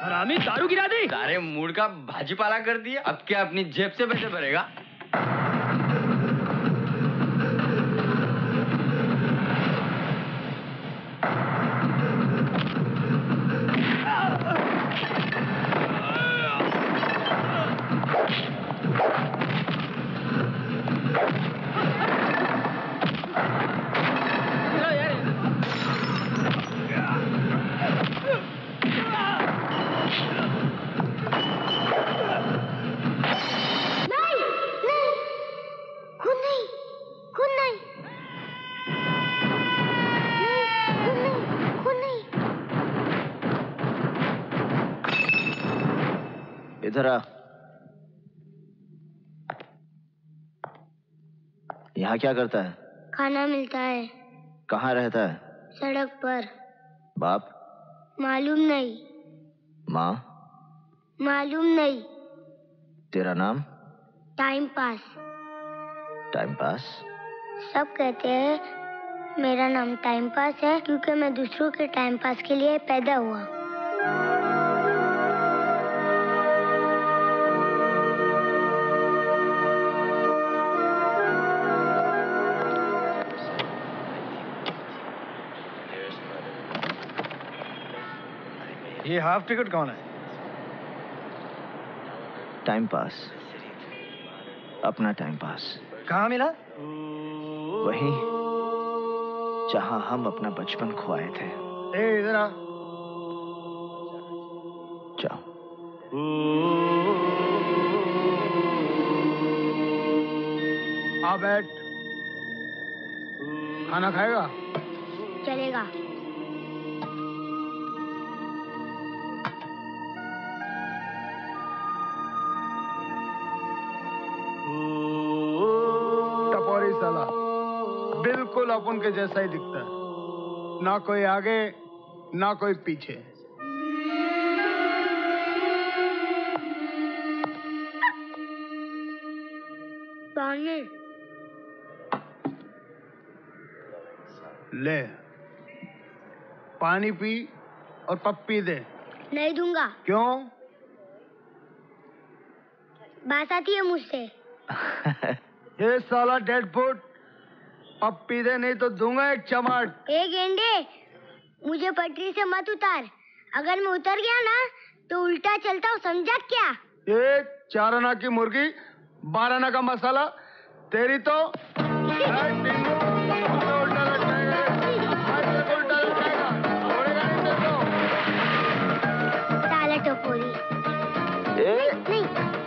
हरामी दारू गिरा दी। सारे मूड का भाजीपाला कर दिया। अब क्या अपनी जेब से पैसे भरेगा? इधर आ। यहाँ क्या करता है? खाना मिलता है। कहाँ रहता है? सड़क पर। बाप? मालूम नहीं। माँ? मालूम नहीं। तेरा नाम? Time pass. Time pass? सब कहते हैं मेरा नाम टाइम पास है क्योंकि मैं दूसरों के टाइम पास के लिए पैदा हुआ। ये हाफ टिकट कौन है? टाइम पास, अपना टाइम पास। कहाँ मिला? वहीं जहां हम अपना बचपन खोए थे। ए इधर आ। जाओ। आ बैठ। खाना खाएगा? चलेगा। साला बिल्कुल अपन के जैसा ही दिखता है, ना कोई आगे ना कोई पीछे। पानी ले, पानी पी और पप्पी दे। नहीं दूंगा। क्यों? बात आती है मुझसे। ये साला डेड फूड, पप्पी दे नहीं तो दूंगा एक चमाट। ए गेंडे, मुझे पटरी से मत उतार। अगर मैं उतर गया ना तो उल्टा चलता हूँ, समझा क्या? ये 4 आना की मुर्गी 12 आना का मसाला, तेरी तो उल्टा लटकाएगा, उल्टा लटकाएगा, छोड़ेगा नहीं तेरे को। साला टपोरी। नहीं।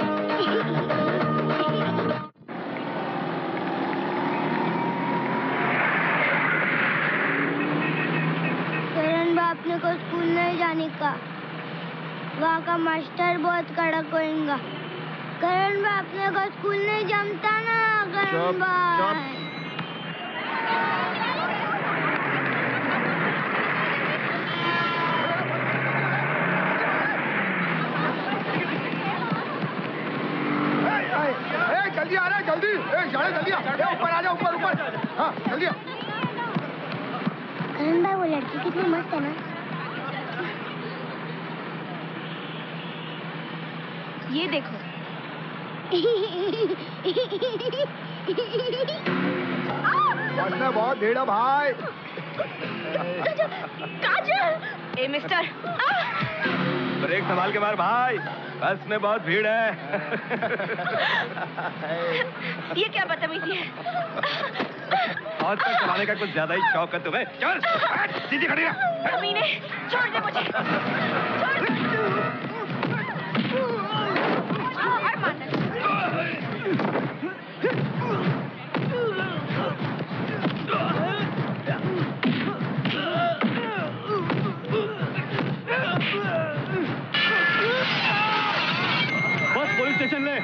अपने को स्कूल नहीं जाने का, वहाँ का मास्टर बहुत कड़क होएगा। करण भाई अपने को स्कूल नहीं जमता ना। करण भाई जल्दी आ रहा है, जल्दी। जल्दी आ, ऊपर आ जा, ऊपर। हाँ जल्दी आ। करण भाई वो लड़की कितनी मस्त है ना। ये देखो। बस में बहुत भीड़ है भाई। काजल। ए मिस्टर, ब्रेक संभाल के मार भाई, बस में बहुत भीड़ है। ये क्या बदतमीजी है? और तक चलाने का कुछ ज्यादा ही शौक है तुम्हें। चल सीधी खड़ी रह। कमीने, छोड़ दे मुझे। छोड़ दे। बस पुलिस स्टेशन ले।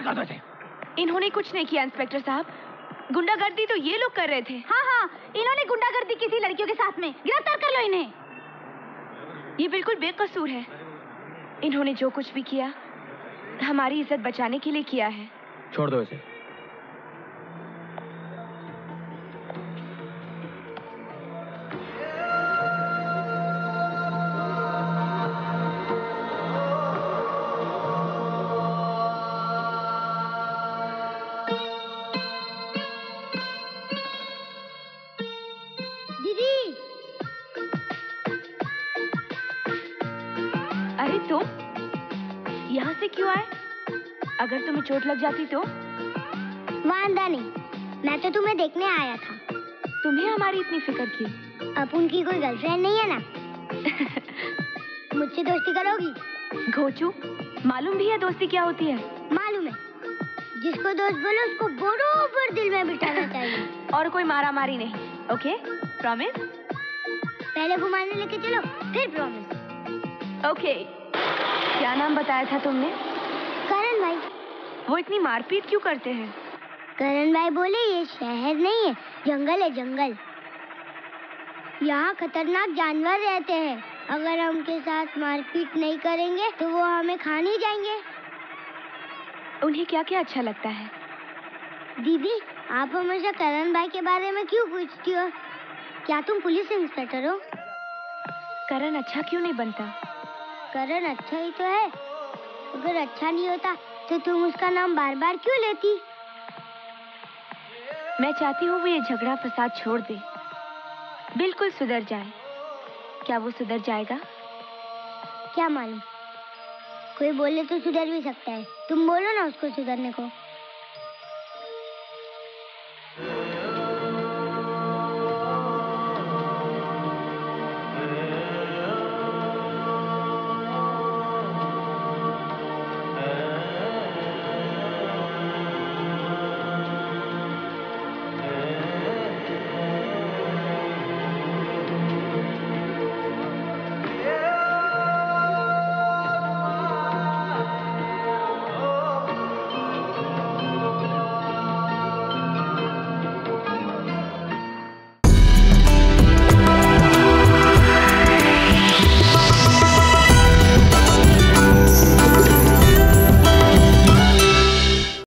कर दो इसे। इन्होंने कुछ नहीं किया इंस्पेक्टर साहब, गुंडागर्दी तो ये लोग कर रहे थे। हाँ हाँ, इन्होंने गुंडागर्दी की थी लड़कियों के साथ में, गिरफ्तार कर लो इन्हें। ये बिल्कुल बेकसूर है। इन्होंने जो कुछ भी किया हमारी इज्जत बचाने के लिए किया है। छोड़ दो इसे। दीदी, अरे तुम यहाँ से क्यों आए? अगर तुम्हें चोट लग जाती तो? वांदा नहीं, मैं तो तुम्हें देखने आया था। तुम्हें हमारी इतनी फिक्र क्यों? अब उनकी कोई गर्लफ्रेंड नहीं है ना? मुझसे दोस्ती करोगी? घोचू, मालूम भी है दोस्ती क्या होती है? मालूम है, जिसको दोस्त बोलो उसको बरोबर दिल में बिठाना चाहिए। और कोई मारा मारी नहीं, ओके? प्रॉमिस? पहले घुमाने लेके चलो, फिर प्रॉमिस। ओके। क्या नाम बताया था तुमने? करण भाई। वो इतनी मारपीट क्यों करते हैं? करण भाई बोले ये शहर नहीं है, जंगल है, जंगल। यहाँ खतरनाक जानवर रहते हैं, अगर हम उनके साथ मारपीट नहीं करेंगे तो वो हमें खा नहीं जाएंगे। उन्हें क्या क्या अच्छा लगता है? दीदी, आप हमेशा करण भाई के बारे में क्यों पूछती हो? क्या तुम पुलिस इंस्पेक्टर हो? करण अच्छा क्यों नहीं बनता? करण अच्छा ही तो है। अगर अच्छा नहीं होता तो तुम उसका नाम बार बार क्यों लेती? मैं चाहती हूँ वो ये झगड़ा फसाद छोड़ दे, बिल्कुल सुधर जाए। क्या वो सुधर जाएगा? क्या मालूम, कोई बोले तो सुधर भी सकता है। तुम बोलो ना उसको सुधरने को।